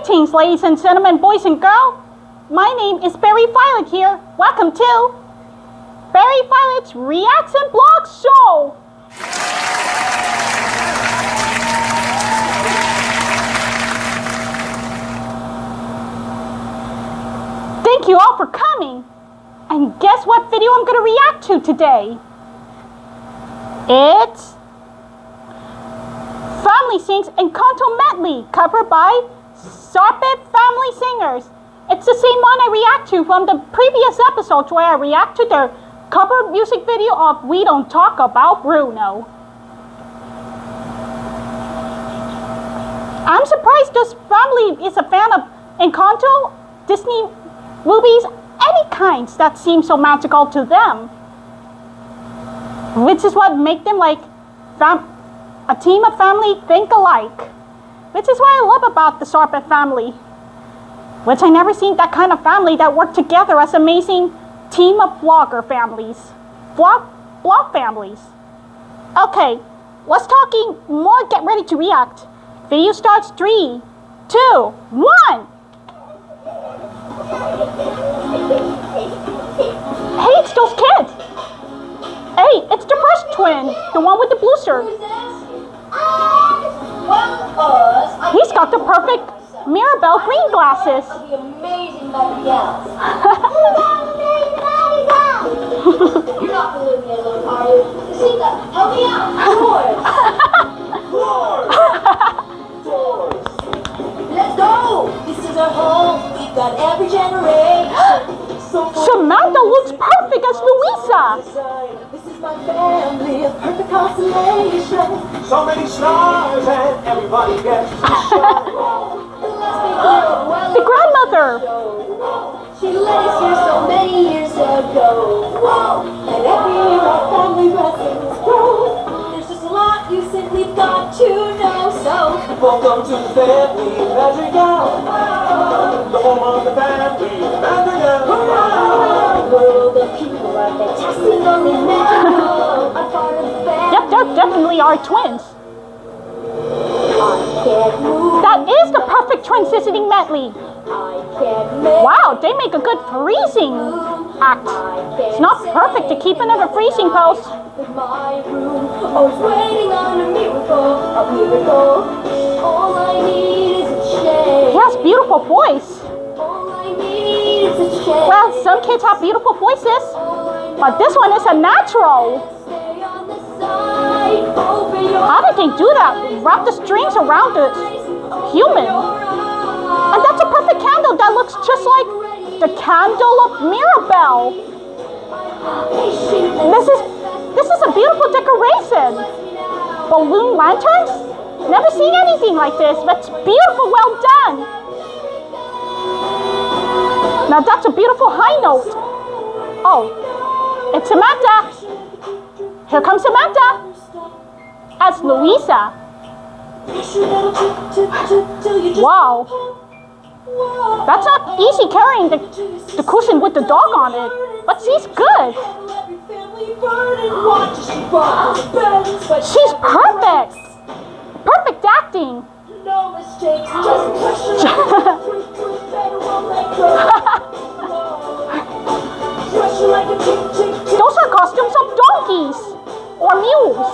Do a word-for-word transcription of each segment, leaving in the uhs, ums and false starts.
Greetings, ladies and gentlemen, boys and girls. My name is Barry Violet here. Welcome to Barry Violet's Reaction Blog Show. Thank you all for coming. And guess what video I'm going to react to today? It's Family Sings Encanto Medley, covered by Sharpe Family Singers. It's the same one I react to from the previous episodes where I react to their cover music video of We Don't Talk About Bruno. I'm surprised this family is a fan of Encanto, Disney movies, any kinds that seem so magical to them. Which is what makes them like fam a team of family think alike. Which is what I love about the Sharpe family. Which I never seen that kind of family that work together as amazing team of vlogger families. Vlog, vlog families. Okay, let's talking more, get ready to react. Video starts three, two, one. Hey, it's those kids. Hey, it's the first twin, the one with the blue shirt. He's got the perfect Mirabelle green glasses. You're not believing me, little are you? Jessica, help me out. Doors. Doors. Let's go. This is our home. We've got every generation. So Samantha looks perfect as Louisa. This is my family, a perfect constellation. So many stars and everybody gets to shine. The grandmother. She led us here so many years ago. And every year our family blessings grow. There's just a lot you simply got to know. So Welcome to the family Madrigal. The home of the family Madrigal. world of people are fantastic, only magical. A part of the family. Yep, they definitely are twins. I can't move. That is the perfect twin visiting medley. I can't make. Wow, they make a good freezing act. It's not perfect to keep in a freezing pose. My room, always waiting on a miracle, a miracle. All I need is a change. He has beautiful voice. All I need is a change. Well, some kids have beautiful voices, but this one is a natural. Stay on the side, open your How did they do that? Wrap the strings around the human. And that's a perfect candle that looks just like the candle of Mirabelle. This is this is a beautiful decoration. Balloon lanterns? Never seen anything like this. That's beautiful, well done. Now that's a beautiful high note. Oh, it's Samantha. Here comes Samantha as Louisa. Wow. That's not easy carrying the, the cushion with the dog on it, but she's good. She's perfect. Perfect acting. No mistakes, just pressure. Pressure like a tick, tick, tick. Those are costumes of donkeys or mules.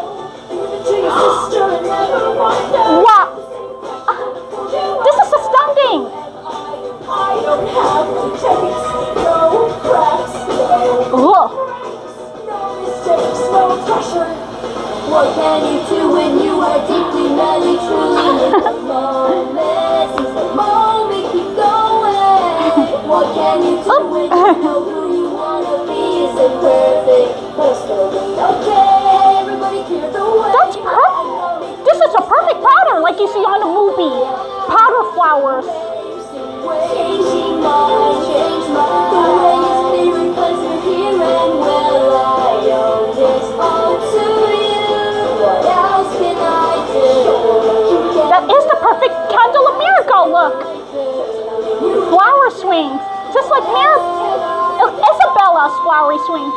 Wow. This is astounding. I don't have mistakes, no cracks, no. Look. No mistakes, no pressure. What can you do when you are deeply, madly, truly in the moment? Since the moment keep going. What can you do when you know who you wanna be? Isn't perfect, but still be okay. Everybody clear the way. That's perfect. This is a perfect powder like you see on the movie. Powder flowers. Changing my, change my, the way you spirit pleasure here and well I owe this all to you. What else can I do? That is the perfect candle of miracle look. Flower swings, just like Mir Isabella's flowery swing.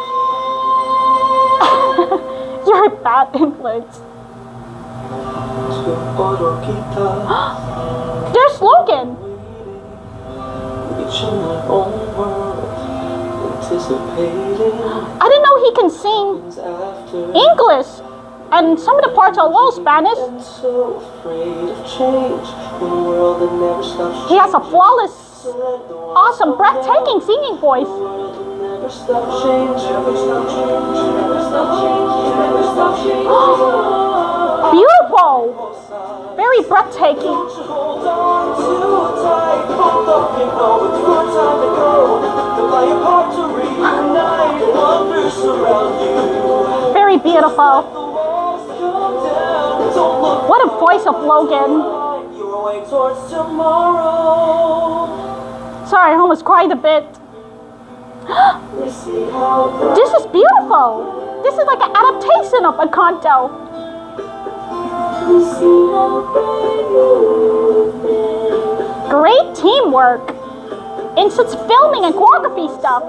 You're a bad influence. There's Logan. Each in their own world, anticipating I didn't know he can sing things after. English, and some of the parts are a little Spanish. And so afraid of change in a world that never stops. He has a flawless, awesome, breathtaking singing voice. Never stop changing. Never stop changing. Never stop changing. Never stop changing. Beautiful. Very breathtaking. Don't you hold on too tight. Both of you know it's your time to go. To fly apart to reunite. Wonders surround you. Very beautiful. The walls come down. Don't look. What a voice of Logan. Your way towards tomorrow. Sorry, I almost cried a bit. We see how bright. This is beautiful. This is like an adaptation of Encanto. We see how brave you've been. Great teamwork in such filming and choreography stuff.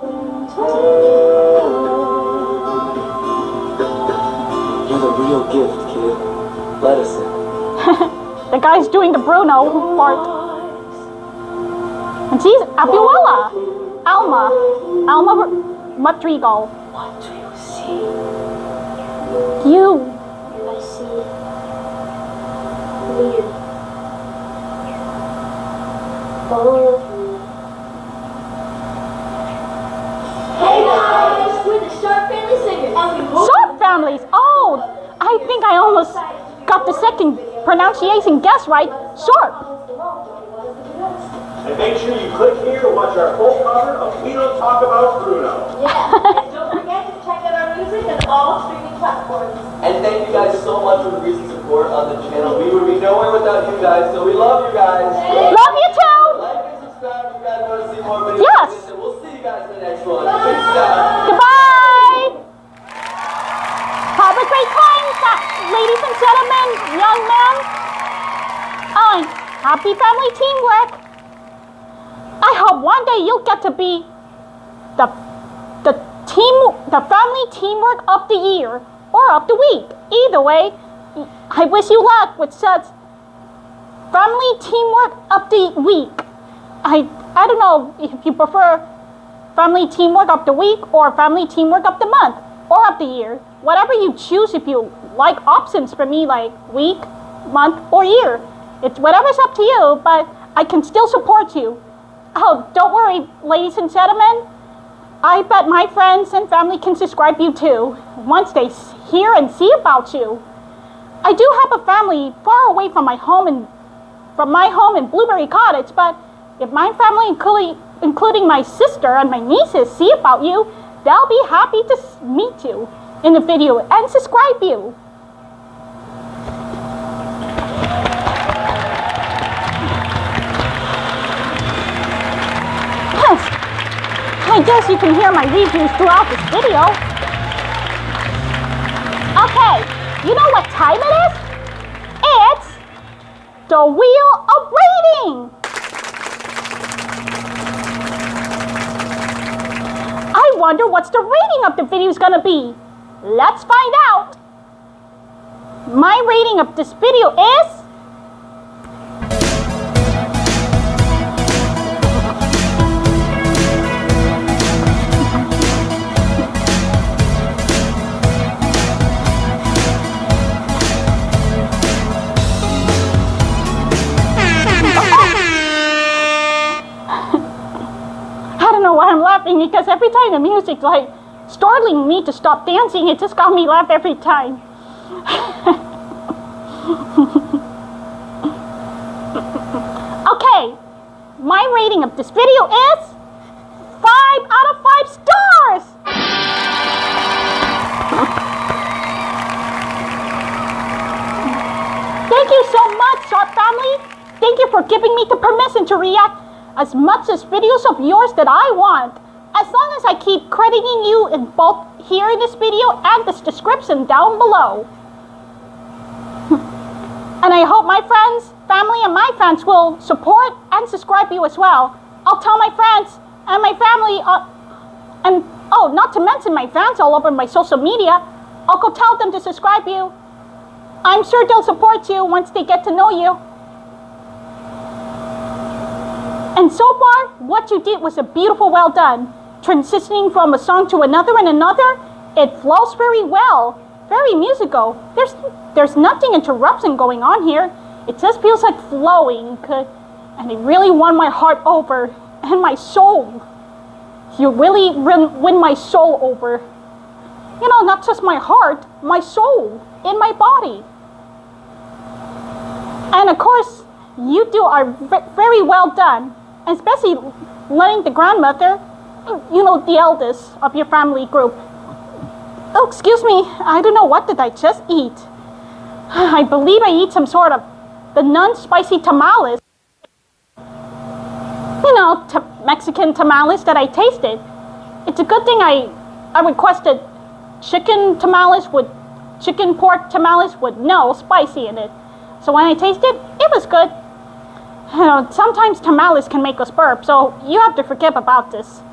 You're the real gift, kid. Let us in. The guy's doing the Bruno part. And she's Abuela. Alma. Alma Madrigal. What do you see? You. I see weird. All of you. Hey guys, we're the Sharpe family singers, and we hope Sharpe families. Oh, I think I almost got the second pronunciation guess right. Sharpe. And make sure you click here to watch our full cover of We Don't Talk About Bruno. Yeah, and don't forget to check out our music on all streaming platforms. And thank you guys so much for the recent support on the channel. We would be nowhere without you guys, so we love you guys. Love you too. Like and subscribe if you guys want to see more videos. Yes. like this, and we'll see you guys in the next one. Peace out. Goodbye. Have a great time, ladies and gentlemen, young men. Oh, and happy family teamwork. I hope one day you'll get to be the the team, the family teamwork of the year or of the week. Either way, I wish you luck with such family teamwork of the week. I I don't know if you prefer family teamwork of the week or family teamwork of the month or of the year. Whatever you choose, if you like options for me like week, month, or year. It's whatever's up to you, but I can still support you. Oh, don't worry, ladies and gentlemen. I bet my friends and family can subscribe you too, once they hear and see about you. I do have a family far away from my home and from my home in Blueberry Cottage, but if my family, including, including my sister and my nieces, see about you, they'll be happy to meet you in the video and subscribe you. I guess you can hear my reviews throughout this video. Okay, you know what time it is? It's the Wheel of Rating. I wonder what's the rating of the video is gonna be. Let's find out. My rating of this video is because every time the music like startling me to stop dancing, it just got me laugh every time. Okay, my rating of this video is five out of five stars. Thank you so much, Sharpe family. Thank you for giving me the permission to react as much as videos of yours that I want. As long as I keep crediting you in both here in this video and this description down below. And I hope my friends, family, and my fans will support and subscribe you as well. I'll tell my friends and my family, uh, and oh, not to mention my fans all over my social media, I'll go tell them to subscribe you. I'm sure they'll support you once they get to know you. And so far, what you did was a beautiful well done. Transitioning from a song to another and another, it flows very well. Very musical. There's, there's nothing interruption going on here. It just feels like flowing. And it really won my heart over. And my soul. You really win my soul over. You know, not just my heart, my soul in my body. And of course, you two are very well done. Especially letting the grandmother, you know, the eldest of your family group. Oh, excuse me, I don't know, what did I just eat? I believe I eat some sort of the non-spicy tamales. You know, t Mexican tamales that I tasted. It's a good thing I, I requested chicken tamales with, chicken pork tamales with no spicy in it. So when I tasted, it was good. You know, sometimes tamales can make us burp, so you have to forgive about this.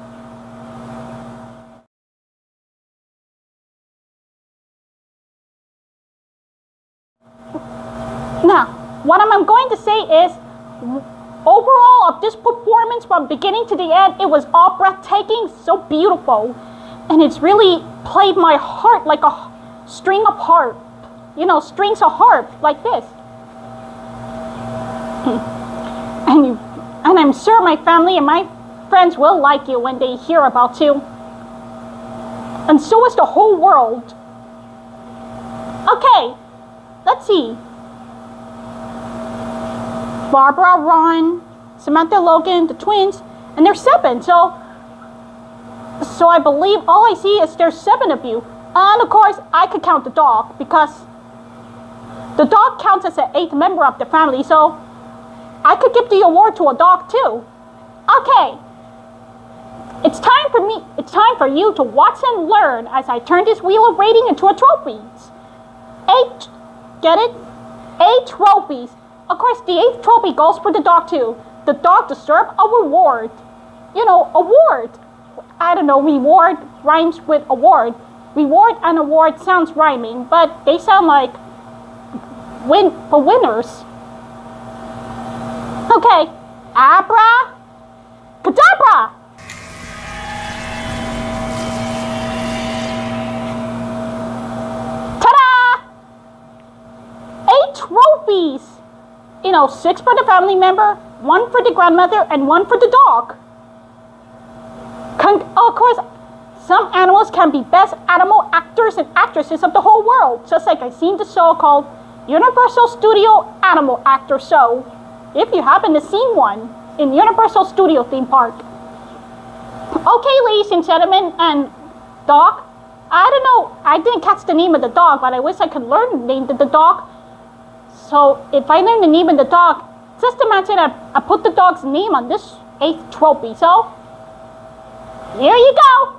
Now, what I'm going to say is, overall of this performance from beginning to the end, it was all breathtaking, so beautiful. And it's really played my heart like a string of harp. You know, strings of harp, like this. And, you, and I'm sure my family and my friends will like you when they hear about you. And so is the whole world. Okay, let's see. Barbara, Ron, Samantha, Logan, the twins, and there's seven. So, so I believe all I see is there's seven of you. And of course, I could count the dog because the dog counts as an eighth member of the family. So I could give the award to a dog too. Okay, it's time for me. It's time for you to watch and learn as I turn this wheel of rating into a trophies. Eight, get it? Eight trophies. Of course, the eighth trophy goes for the dog too. The dog deserves a reward. You know, award. I don't know, reward rhymes with award. Reward and award sounds rhyming, but they sound like win for winners. Okay, abra, cadabra. Ta-da! Eight trophies. You know, six for the family member, one for the grandmother, and one for the dog. Con of course, some animals can be best animal actors and actresses of the whole world, just like I've seen the show called Universal Studio Animal Actor Show, if you happen to see one in Universal Studio theme park. Okay, ladies and gentlemen, and dog, I don't know, I didn't catch the name of the dog, but I wish I could learn the name of the dog. So if I learn the name of the dog, just imagine I, I put the dog's name on this eighth trophy. So, here you go.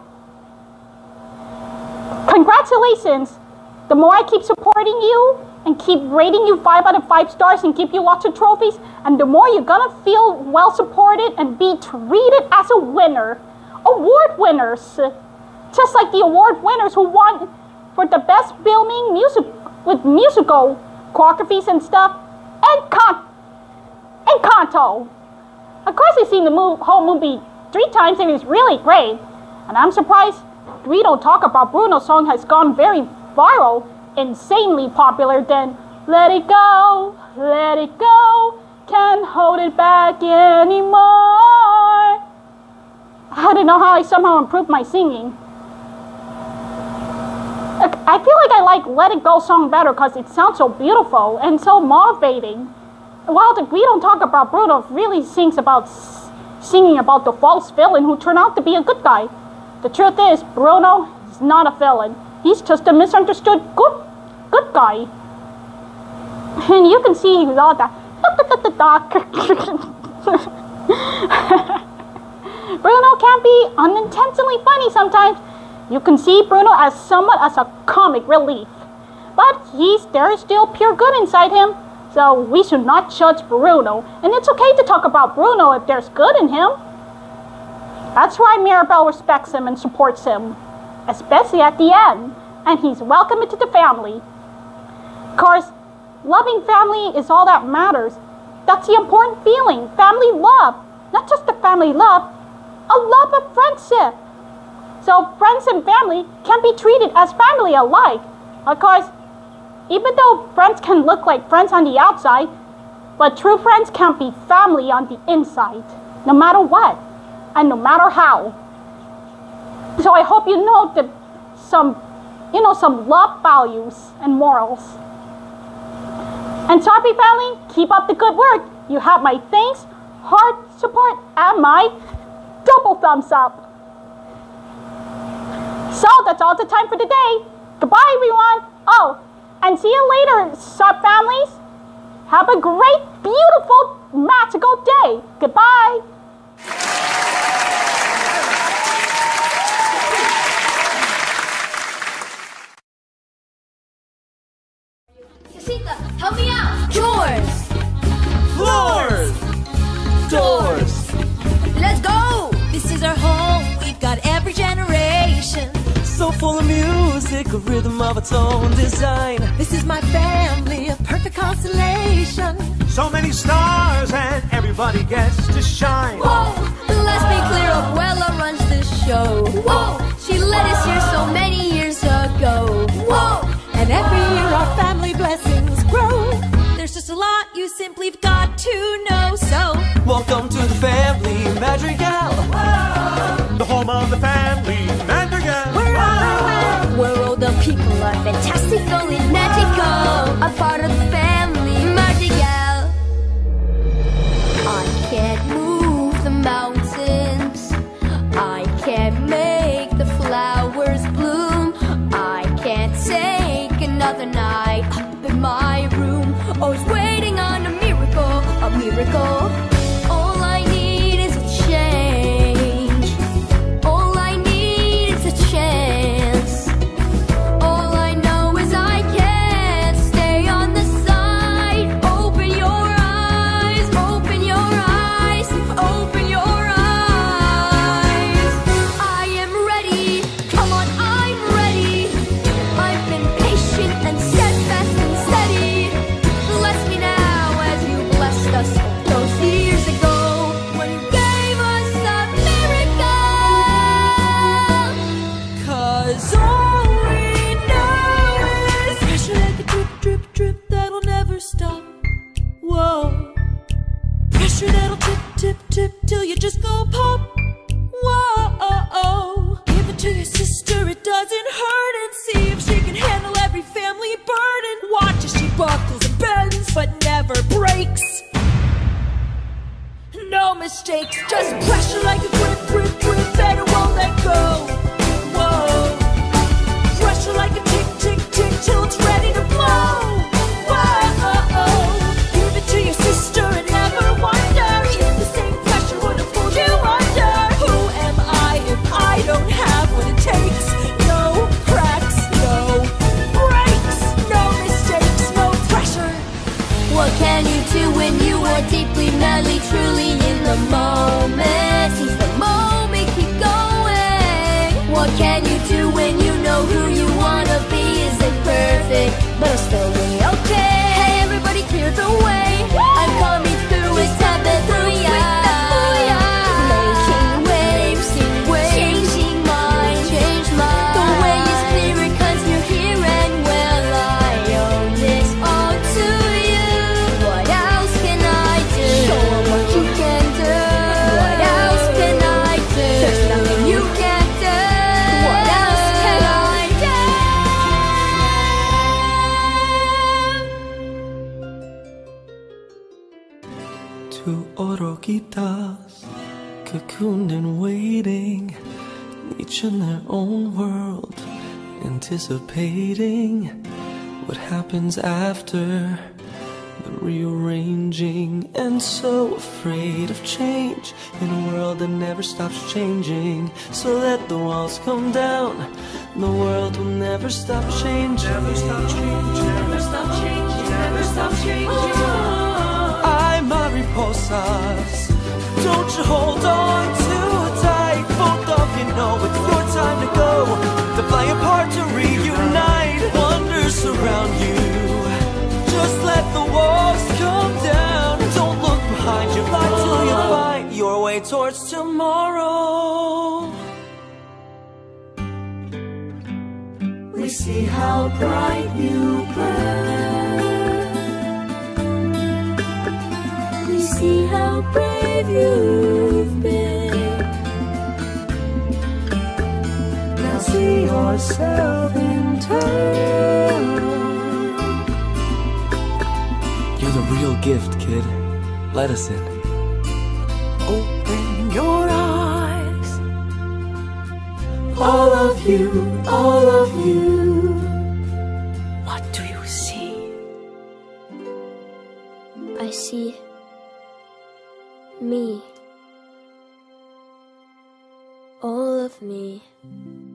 Congratulations. The more I keep supporting you and keep rating you five out of five stars and give you lots of trophies, and the more you're gonna feel well supported and be treated as a winner. Award winners. Just like the award winners who won for the best filming music with musical choreographies and stuff, and con Encanto. Of course, I've seen the move, whole movie three times and it's really great. And I'm surprised We Don't Talk About Bruno's song has gone very viral, insanely popular. Then let it go, let it go, can't hold it back anymore. I don't know how I somehow improved my singing. I feel like I like Let It Go song better because it sounds so beautiful and so motivating. While the We Don't Talk About Bruno really sings about singing about the false villain who turned out to be a good guy. The truth is, Bruno is not a villain. He's just a misunderstood good good guy. And you can see he's all that. Bruno can be unintentionally funny sometimes. You can see Bruno as somewhat as a comic relief. But he's there is still pure good inside him. So we should not judge Bruno. And it's okay to talk about Bruno if there's good in him. That's why Mirabelle respects him and supports him. Especially at the end. And he's welcome into the family. Of course, loving family is all that matters. That's the important feeling. Family love. not just a family love, a love of friendship. So friends and family can be treated as family alike. Of course, even though friends can look like friends on the outside, but true friends can't be family on the inside, no matter what, and no matter how. So I hope you know that some, you know, some love values and morals. And Sharpe family, keep up the good work. You have my thanks, heart support, and my double thumbs up. So that's all the time for today. Goodbye, everyone. Oh, and see you later, Sharpe families. Have a great, beautiful, magical day. Goodbye. Casita, help me out. Drawers. Floors. Doors. Let's go. This is our home. We've got every generation. So full of music, a rhythm of its own design. This is my family, a perfect constellation. So many stars and everybody gets to shine. Whoa, let's be clear, Abuela runs this show. Whoa, she led us here so many years ago. Whoa, and every year our family blessings grow. There's just a lot you simply got to know, so welcome to the family Madrigal. The home of the family Madrigal. We're all around, where all the people are fantastical and magical. A part of the family Madrigal. I can't move the mountains, I can't make the flowers bloom, I can't take another night up in my room, always waiting on a miracle, a miracle. All I need is a change, all I need is a chance. All I know is I can't stay on the side. Open your eyes, open your eyes, open your eyes. I am ready, come on, I'm ready. I've been patient and steadfast and steady. Bless me now as you blessed us those years ago when you gave us a miracle. Cause all we know is pressure like a drip, drip, drip that'll never stop. Whoa, pressure that'll tip, tip, tip till you just go pop. Whoa, give it to your sister, it doesn't hurt, and see if she can handle every family burden. Watch as she buckles and bends but never breaks. No mistakes, just pressure like a drip, drip, drip, and it won't let go. Whoa, pressure like a tick, tick, tick till it's ready to blow. Whoa, give it to your sister and never wonder if the same pressure would have pulled you under. Who am I if I don't have what it takes? No cracks, no breaks, no mistakes, no pressure. What can you do when you are deeply, madly, truly in the moment? Seize the moment, keep going. What can you do when you know who you wanna be isn't perfect, but it'll still be okay? Hey, everybody clear the way. I'm coming through with that booyah. Making waves, sing waves, changing minds, change minds. The way is clear cause you're here and well, I owe this all to you. What else can I do? Show 'em what you can do. What else can I do? There's nothing you can't do. What else can I do? Two oruguitas, cocooned and waiting, each in their own world, anticipating what happens after the rearranging, and so afraid of change in a world that never stops changing. So let the walls come down, the world will never stop changing. Never stop changing, never stop changing, never stop changing. Ay, mariposas, don't you hold on too tight. Both of you know it's your time to go, to fly apart, to reunite. Wonders surround you, just let the walls come down. Don't look behind you, fly till you find your way. way towards tomorrow. We see how bright you burn. We see how brave you've been. Now see yourself in turn. You're the real gift, kid. Let us in. Open your eyes. All of you, all of you. What do you see? I see me. All of me.